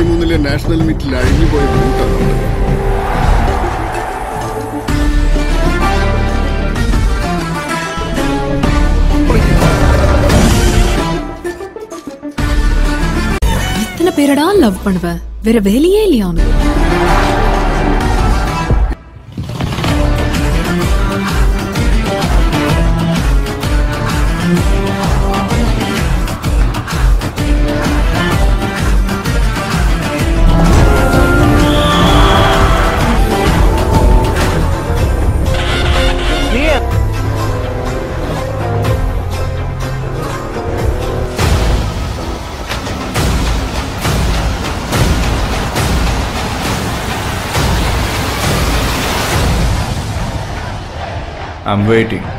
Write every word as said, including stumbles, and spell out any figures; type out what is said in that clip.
മൂന്നിലെ നാഷണൽ മീറ്റിൽ അഴിഞ്ഞുപോയ ബൂട്ടാണ്. இத்தனை பேரடா லவ் பண்ணுவ, வேற வேலையே இல்லையா உனக்கு? I'm waiting.